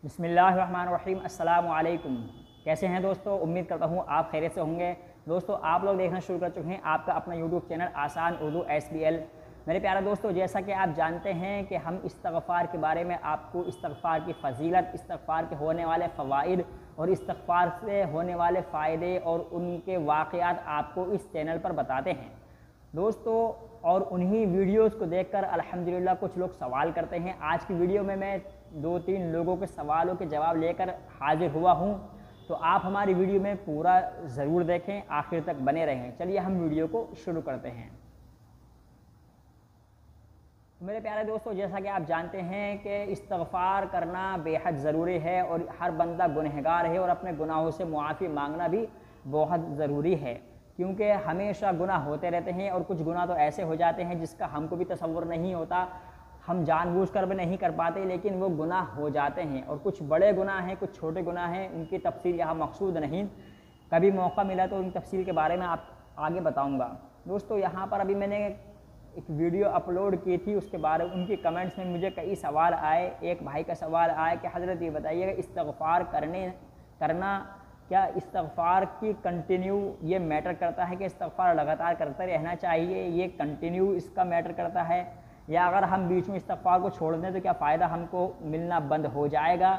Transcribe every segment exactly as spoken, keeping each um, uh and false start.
बिस्मिल्लाहिर्रहमानिर्रहीम अस्सलामु अलैकुम। कैसे हैं दोस्तों, उम्मीद करता हूँ आप खैरियत से होंगे। दोस्तों, आप लोग देखना शुरू कर चुके हैं आपका अपना यूट्यूब चैनल आसान उर्दू एस बी एल। मेरे प्यारे दोस्तों, जैसा कि आप जानते हैं कि हम इस्तग़फ़ार के बारे में आपको इस्तग़फ़ार की फ़जीलत, इस्तग़फ़ार के होने वाले फ़वाइद और इस्तग़फ़ार से होने वाले फ़ायदे और उनके वाक़यात आपको इस चैनल पर बताते हैं दोस्तों। और उन्हीं वीडियोस को देखकर अल्हम्दुलिल्लाह कुछ लोग सवाल करते हैं। आज की वीडियो में मैं दो तीन लोगों के सवालों के जवाब लेकर हाजिर हुआ हूं, तो आप हमारी वीडियो में पूरा ज़रूर देखें, आखिर तक बने रहें। चलिए हम वीडियो को शुरू करते हैं। मेरे प्यारे दोस्तों, जैसा कि आप जानते हैं कि इस्तग़फ़ार करना बेहद ज़रूरी है और हर बंदा गुनहगार है और अपने गुनाहों से मुआफ़ी मांगना भी बहुत ज़रूरी है, क्योंकि हमेशा गुनाह होते रहते हैं और कुछ गुनाह तो ऐसे हो जाते हैं जिसका हमको भी तसव्वुर नहीं होता, हम जानबूझकर भी नहीं कर पाते, लेकिन वो गुनाह हो जाते हैं। और कुछ बड़े गुनाह हैं, कुछ छोटे गुनाह हैं, उनकी तफसील यहाँ मकसूद नहीं। कभी मौका मिला तो उन तफसील के बारे में आप आगे बताऊँगा। दोस्तों, यहाँ पर अभी मैंने एक वीडियो अपलोड की थी, उसके बारे में उनके कमेंट्स में मुझे कई सवाल आए। एक भाई का सवाल आया कि हज़रत ये बताइएगा, इस्तग़फ़ार करने करना क्या इस्तग़फ़ार की कंटिन्यू ये मैटर करता है कि इस्तग़फ़ार लगातार करते रहना चाहिए, ये कंटिन्यू इसका मैटर करता है, या अगर हम बीच में इस्तग़फ़ार को छोड़ दें तो क्या फ़ायदा हमको मिलना बंद हो जाएगा?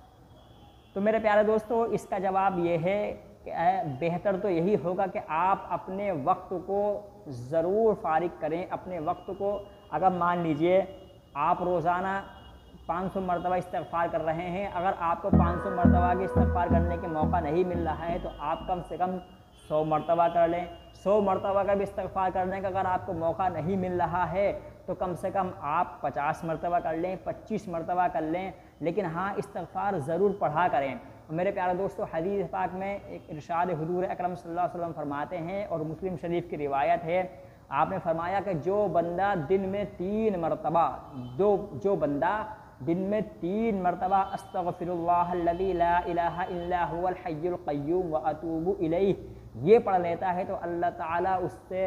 तो मेरे प्यारे दोस्तों, इसका जवाब ये है कि बेहतर तो यही होगा कि आप अपने वक्त को ज़रूर फ़ारिग करें। अपने वक्त को, अगर मान लीजिए आप रोज़ाना पाँच सौ मरतबा इस्तग़फ़ार कर रहे हैं, अगर आपको पाँच सौ मरतबा के इस्तग़फ़ार करने के मौका नहीं मिल रहा है तो आप कम से कम सौ मरतबा कर लें। सौ मरतबा का भी इस्तग़फ़ार करने का अगर आपको मौका नहीं मिल रहा है तो कम से कम आप पचास मरतबा कर लें, पच्चीस मरतबा कर लें, लेकिन हाँ, इस्तग़फ़ार ज़रूर पढ़ा करें। मेरे प्यारे दोस्तों, हदीस पाक में एक इरशाद हुज़ूर अकरम सल्लल्लाहु अलैहि वसल्लम फरमाते हैं और मुस्लिम शरीफ की रिवायत है, आपने फरमाया कि जो बंदा दिन में तीन मरतबा दो जो बंदा दिन में तीन मरतबा अस्तग़फ़िरुल्लाहल्लज़ी ला इलाहा इल्ला हुवल हय्युल क़य्यूम व अतूबु इलैहि ये पढ़ लेता है तो अल्लाह ताला उससे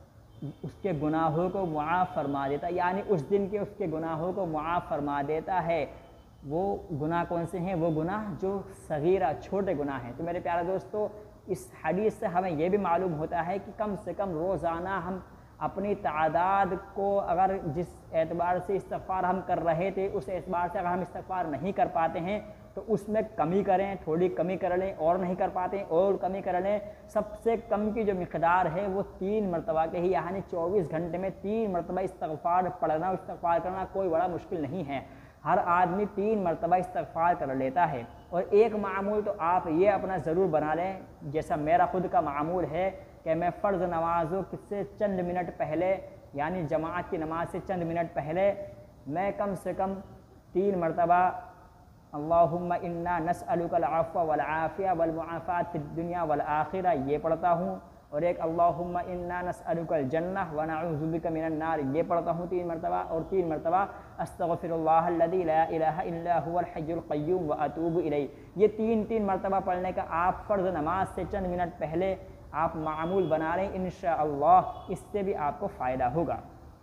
उसके गुनाहों को मुआफ़ फरमा देता है, यानी उस दिन के उसके गुनाहों को मुआफ़ फरमा देता है। वो गुनाह कौन से हैं? वो गुनाह जो सगीरा, छोटे गुनाह हैं। तो मेरे प्यारे दोस्तों, इस हदीस से हमें यह भी मालूम होता है कि कम से कम रोज़ाना हम अपनी तादाद को, अगर जिस एतबार से इस्तग़फ़ार हम कर रहे थे उस एतबार से अगर हम इस्तग़फ़ार नहीं कर पाते हैं तो उसमें कमी करें, थोड़ी कमी कर लें, और नहीं कर पाते और कमी कर लें। सबसे कम की जो मिक़दार है वो तीन मरतबा के ही, यानी चौबीस घंटे में तीन मरतबा इस्तग़फ़ार पढ़ना, इस्तग़फ़ार करना कोई बड़ा मुश्किल नहीं है। हर आदमी तीन मरतबा इस्तग़फ़ार कर लेता है। और एक मामूल तो आप ये अपना ज़रूर बना लें, जैसा मेरा ख़ुद का मामूल है कि मैं फ़र्ज़ नमाज़ों से चंद मिनट पहले, यानी जमात की नमाज से चंद मिनट पहले, मैं कम से कम तीन मरतबा अल्लाहुम्मा इन्ना नस्अलुकल अफ़्व वल आफ़िया वल मुआफ़ात फ़िद दुनिया वल आखिरा ये पढ़ता हूँ, और एक अल्लाहुम्मा इन्ना नस्अलुकल जन्नह व नऊज़ु बिका मिनन नार ये पढ़ता हूँ तीन मरतबा, और तीन मरतबा अस्तग़फ़िरुल्लाहल्लज़ी ला इलाहा इल्ला हुवल हय्युल क़य्यूम व अतूबु इलैहि ये तीन तीन मरतबा पढ़ने का आप फ़र्ज़ नमाज से चंद मिनट पहले आप मामूल बना लें, इंशाअल्लाह इससे भी आपको फ़ायदा होगा।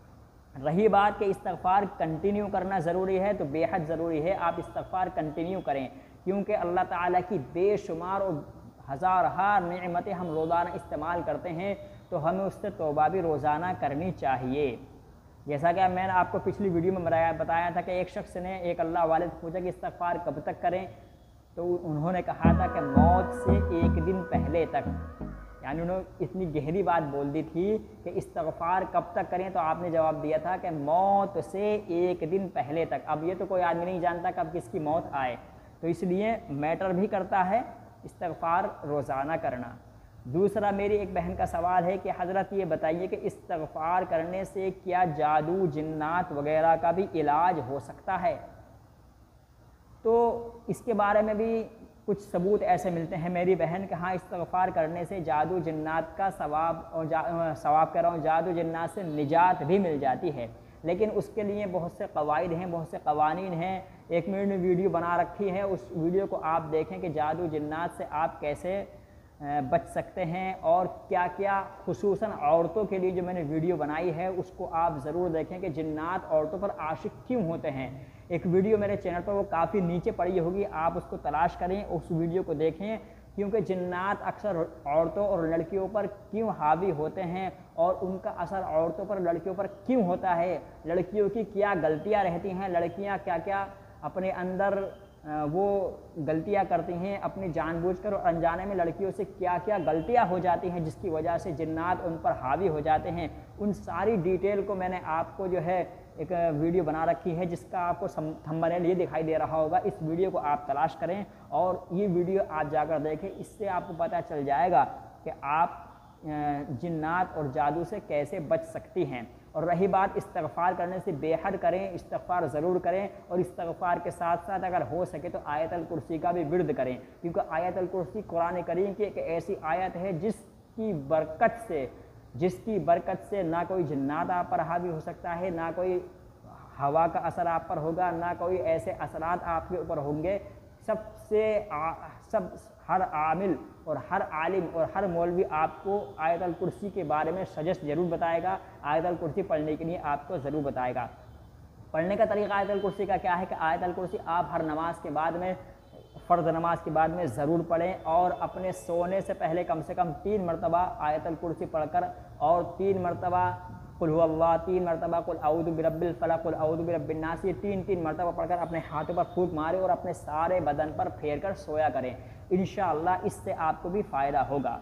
रही बात कि इस्तग़फ़ार कंटिन्यू करना ज़रूरी है, तो बेहद ज़रूरी है आप इस्तग़फ़ार कंटिन्यू करें, क्योंकि अल्लाह ताला की बेशुमार और हज़ार हार नेमतें हम रोज़ाना इस्तेमाल करते हैं, तो हमें उससे तौबा भी रोज़ाना करनी चाहिए। जैसा कि मैंने आपको पिछली वीडियो में बताया बताया था कि एक शख्स ने एक अल्लाह वाले से पूछा कि इस्तग़फ़ार कब तक करें, तो उन्होंने कहा था कि मौत से एक दिन पहले तक, यानी उन्होंने इतनी गहरी बात बोल दी थी कि इस्तग़फ़ार कब तक करें, तो आपने जवाब दिया था कि मौत से एक दिन पहले तक। अब ये तो कोई आदमी नहीं जानता कब किसकी मौत आए, तो इसलिए मैटर भी करता है इस्तग़फ़ार रोज़ाना करना। दूसरा, मेरी एक बहन का सवाल है कि हज़रत ये बताइए कि इस्तग़फ़ार करने से क्या जादू, जिन्नात वग़ैरह का भी इलाज हो सकता है? तो इसके बारे में भी कुछ सबूत ऐसे मिलते हैं मेरी बहन के, हाँ, इस्तग़फ़ार करने से जादू जिन्नात का सवाब और जा, सवाब कह रहा हूँ जादू जिन्नात से निजात भी मिल जाती है, लेकिन उसके लिए बहुत से क़वाइद हैं, बहुत से क़वानीन हैं। एक मिनट में वीडियो बना रखी है, उस वीडियो को आप देखें कि जादू जिन्नात से आप कैसे बच सकते हैं और क्या क्या, खुसूसन औरतों के लिए जो मैंने वीडियो बनाई है उसको आप ज़रूर देखें कि जिन्नात औरतों पर आशिक क्यों होते हैं। एक वीडियो मेरे चैनल पर वो काफ़ी नीचे पड़ी होगी, आप उसको तलाश करें, उस वीडियो को देखें, क्योंकि जिन्नात अक्सर औरतों और लड़कियों पर क्यों हावी होते हैं और उनका असर औरतों पर लड़कियों पर क्यों होता है, लड़कियों की क्या गलतियां रहती हैं, लड़कियां क्या क्या अपने अंदर वो गलतियां करती हैं, अपनी जानबूझकर और अनजाने में लड़कियों से क्या क्या गलतियां हो जाती हैं जिसकी वजह से जिन्नात उन पर हावी हो जाते हैं। उन सारी डिटेल को मैंने आपको जो है एक वीडियो बना रखी है, जिसका आपको थंबनेल ये दिखाई दे रहा होगा। इस वीडियो को आप तलाश करें और ये वीडियो आप जाकर देखें, इससे आपको पता चल जाएगा कि आप जिन्नात और जादू से कैसे बच सकती हैं। और रही बात इस्तिग़फ़ार करने से, बेहद करें, इस्तिग़फ़ार ज़रूर करें, और इस्तिग़फ़ार के साथ साथ अगर हो सके तो आयतल कुर्सी का भी विर्द करें, क्योंकि आयतल कुर्सी कुरान करीम की एक ऐसी आयत है जिसकी बरकत से जिसकी बरकत से ना कोई जिन्नात आप पर हावी हो सकता है, ना कोई हवा का असर आप पर होगा, ना कोई ऐसे असरात आपके ऊपर होंगे। सबसे आ, सब हर आमिल और हर आलिम और हर मौलवी आपको आयतल कुर्सी के बारे में सजेस्ट ज़रूर बताएगा, आयतल कुर्सी पढ़ने के लिए आपको ज़रूर बताएगा। पढ़ने का तरीका आयतल कुर्सी का क्या है कि आयतल कुर्सी आप हर नमाज के बाद में, फ़र्ज़ नमाज के बाद में ज़रूर पढ़ें, और अपने सोने से पहले कम से कम तीन मरतबा आयतल कुर्सी पढ़कर और तीन मरतबा कुल हुवल्लाह, तीन मरतबा कुल औज़ु बिरब्बिल फलक, कुल औज़ु बिरब्बिन नास, ये तीन तीन मरतबा पढ़कर अपने हाथों पर फूंक मारे और अपने सारे बदन पर फेर कर सोया करें। इंशाअल्लाह इससे आपको भी फ़ायदा होगा।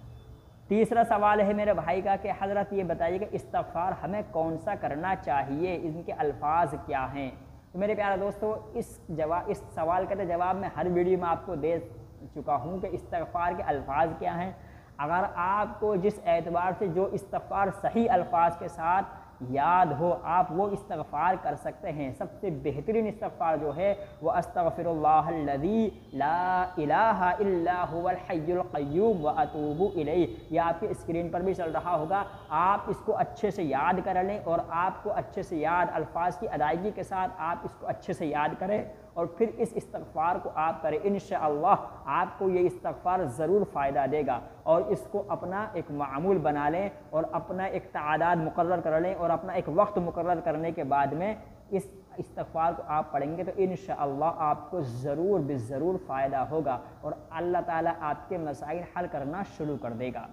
तीसरा सवाल है मेरे भाई का कि हज़रत ये बताइए कि इस्तिग़फ़ार हमें कौन सा करना चाहिए, इनके अल्फाज क्या हैं। तो मेरे प्यारे दोस्तों, इस जवाब इस सवाल का जवाब मैं हर वीडियो में आपको दे चुका हूँ कि इस्तिग़फ़ार के अल्फाज क्या हैं। अगर आपको जिस एतबार से जो इस्तिग़फ़ार सही अल्फाज के साथ याद हो, आप वो इस्तिग़फ़ार कर सकते हैं। सबसे बेहतरीन इस्तिग़फ़ार जो है वो अस्तग़फ़िरुल्लाहल्लज़ी ला इलाहा इल्ला हुवल हय्युल क़य्यूम व अतूबु इलैहि, ये आपकी स्क्रीन पर भी चल रहा होगा। आप इसको अच्छे से याद कर लें और आपको अच्छे से याद, अल्फाज की अदायगी के साथ आप इसको अच्छे से याद करें और फिर इस इस्तिग़फ़ार को आप करें। इंशाअल्लाह आपको ये इस्तिग़फ़ार ज़रूर फ़ायदा देगा, और इसको अपना एक मामूल बना लें और अपना एक तादाद मुकर्रर कर लें और अपना एक वक्त मुकर्रर करने के बाद में इस इस्तिग़फ़ार को आप पढ़ेंगे तो इंशाअल्लाह आपको ज़रूर बिज़रूर फ़ायदा होगा और अल्लाह ताला आपके मसाइल हल करना शुरू कर देगा।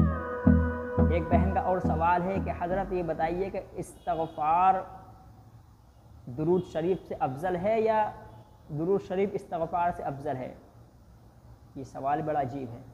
एक बहन का और सवाल है कि हज़रत ये बताइए कि इस्तिग़फ़ार दुरूद शरीफ से अफजल है या दुरूद शरीफ इस्तिग़फ़ार से अफजल है। ये सवाल बड़ा अजीब है।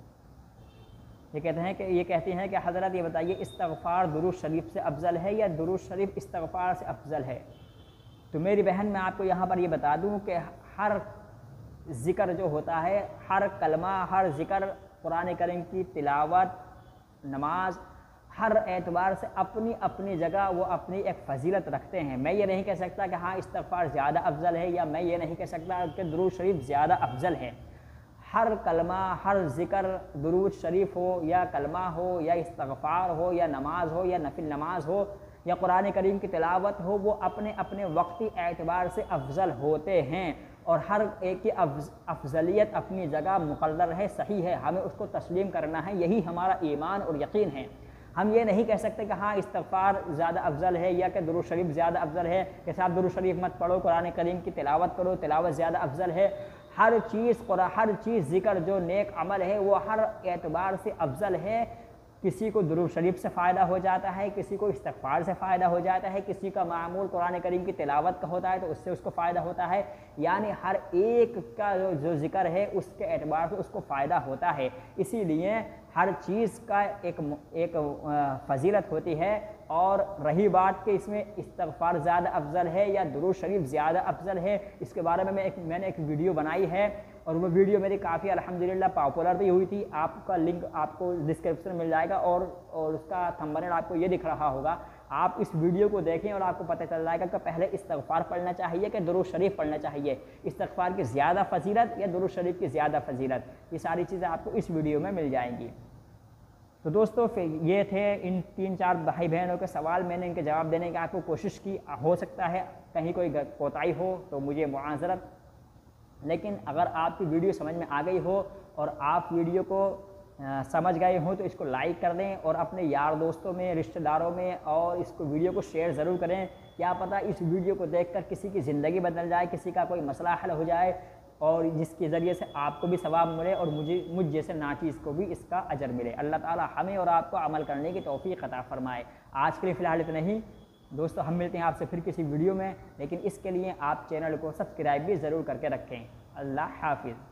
ये कहते हैं कि ये कहती हैं कि हज़रत ये बताइए इस्तिग़फ़ार दुरूद शरीफ से अफजल है या दुरूद शरीफ इस्तिग़फ़ार से अफजल है। तो मेरी बहन, मैं आपको यहाँ पर ये बता दूँ कि हर ज़िक्र जो होता है, हर कलमा, हर ज़िक्र, कुरान करीम की तिलावत, नमाज, हर एतबार से अपनी अपनी जगह वो अपनी एक फ़जीलत रखते हैं। मैं ये नहीं कह सकता कि हाँ इस्तिग़फ़ार ज़्यादा अफजल है, या मैं ये नहीं कह सकता कि दुरूद शरीफ ज़्यादा अफजल है। हर कलमा, हर ज़िक्र, दुरूद शरीफ हो या कलमा हो या इस्तिग़फ़ार हो या नमाज हो या नफिल नमाज हो या कुरान करीम की तिलावत हो, वो अपने अपने वक्ती एतबार से अफजल होते हैं और हर एक की अफजलियत अपनी जगह मुक़र्रर है, सही है, हमें उसको तस्लीम करना है। यही हमारा ईमान और यकीन है। हम ये नहीं कह सकते कि हाँ इस्तिग़फ़ार ज़्यादा अफजल है या कि दुरूद शरीफ ज़्यादा अफजल है, कि साहब दुरूद शरीफ मत पढ़ो, कुरान करीम की तिलावत करो, तिलावत ज़्यादा अफजल है। हर चीज़ हर चीज़ ज़िक्र जो नेक अमल है वो हर एतबार से अफजल है। किसी को दुरूद शरीफ से फ़ायदा हो जाता है, किसी को इस्तिग़फ़ार से फ़ायदा हो जाता है, किसी का मामूल कुरान करीम की तिलावत का होता है तो उससे उसको फ़ायदा होता है। यानी हर एक का जो जो ज़िक्र है उसके एतबार से उसको फ़ायदा होता है। इसीलिए हर चीज़ का एक एक फ़जीलत होती है। और रही बात कि इसमें इस्तिग़फ़ार ज़्यादा अफजल है या दुरूद शरीफ ज़्यादा अफजल है, इसके बारे में मैं एक मैंने एक वीडियो बनाई है और वो वीडियो मेरी काफ़ी अल्हम्दुलिल्लाह पॉपुलर भी हुई थी। आपका लिंक आपको डिस्क्रिप्शन में मिल जाएगा और और उसका थंबनेल आपको ये दिख रहा होगा। आप इस वीडियो को देखें और आपको पता चल जाएगा कि पहले इस्तिग़फ़ार पढ़ना चाहिए कि दुरूद शरीफ पढ़ना चाहिए, इस्तिग़फ़ार की ज़्यादा फ़जीलत या दुरूद शरीफ की ज़्यादा फ़जीलत, ये सारी चीज़ें आपको इस वीडियो में मिल जाएंगी। तो दोस्तों फिर ये थे इन तीन चार भाई बहनों के सवाल, मैंने इनके जवाब देने की आपको कोशिश की। हो सकता है कहीं कोई कोताही हो तो मुझे मुआज़रत, लेकिन अगर आपकी वीडियो समझ में आ गई हो और आप वीडियो को आ, समझ गए हो तो इसको लाइक कर दें और अपने यार दोस्तों में, रिश्तेदारों में और इसको वीडियो को शेयर ज़रूर करें, क्या पता इस वीडियो को देखकर किसी की ज़िंदगी बदल जाए, किसी का कोई मसला हल हो जाए और जिसके ज़रिए से आपको भी सवाब मिले और मुझे मुझ जैसे नाचीज़ को भी इसका अजर मिले। अल्लाह ताला हमें और आपको अमल करने की तौफीक अता फ़रमाए। आज के लिए फ़िलहाल इतना ही दोस्तों, हम मिलते हैं आपसे फिर किसी वीडियो में, लेकिन इसके लिए आप चैनल को सब्सक्राइब भी ज़रूर करके रखें। अल्लाह हाफिज़।